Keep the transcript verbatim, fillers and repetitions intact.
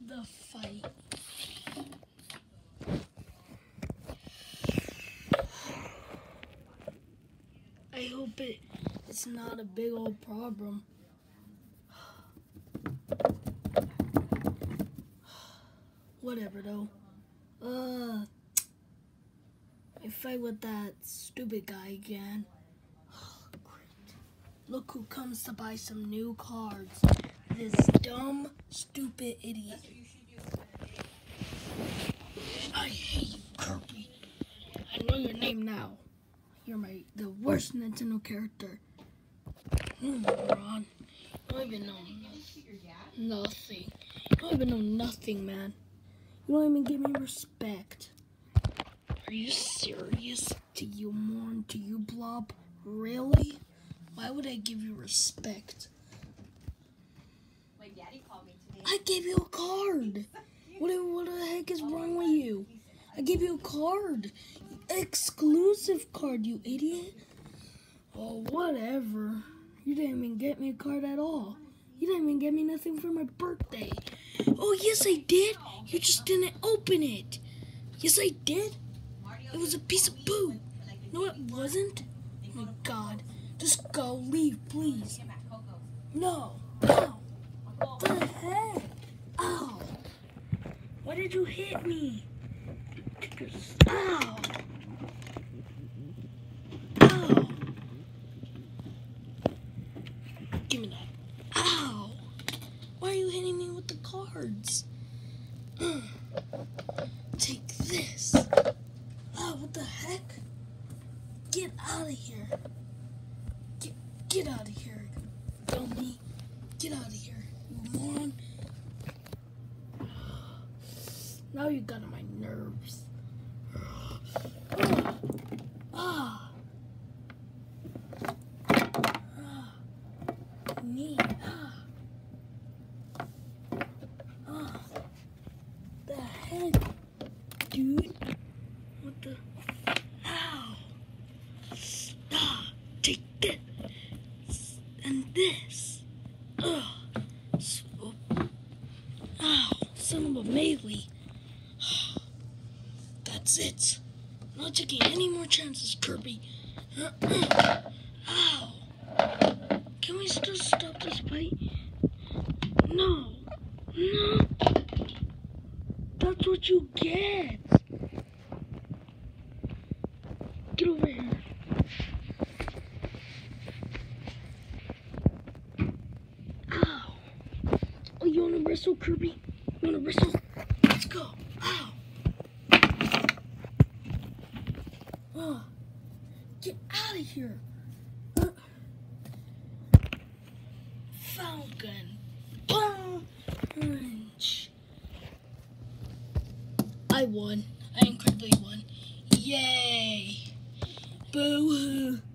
the fight. I hope it it's not a big old problem. Whatever though. Uh, I fight with that stupid guy again. Oh, great. Look who comes to buy some new cards. This dumb, stupid idiot. I hate you, Kirby. I know your name now. You're my the worst Nintendo character. You moron. You don't even know nothing. You don't even know nothing, man. You don't even give me respect. Are you serious? To you, moron? To you, blob? Really? Why would I give you respect? My daddy called me today. I gave you a card. What, what the heck is wrong with you? I gave you a card. Exclusive card, you idiot. Oh, whatever. You didn't even get me a card at all. You didn't even get me nothing for my birthday. Oh, yes, I did. You just didn't open it. Yes, I did. It was a piece of poo. No, it wasn't. Oh, my God. Just go. Leave, please. No. No. What the heck? Ow. Why did you hit me? Ow. Ow. Give me that. Ow. Why are you hitting me with the cards? Take this. Oh, what the heck? Get out of here. Get, get out of here, dummy. Get out of here, you moron. Now you got on my nerves. Ah. Ah. Knee. Ah. Ah. The heck, dude? What the? Ow. Ah. Take this. And this. Ugh. So. Ow. Son of a melee. That's it. I'm not taking any more chances, Kirby. Ow. Can we still stop this fight? No. No. That's what you get. Get over here. Ow. Oh, you wanna wrestle, Kirby? You wanna wrestle? Let's go. Ow. Oh. Get out of here. Uh. Falcon. Punch. I won. I incredibly won. Yay. Boo-hoo.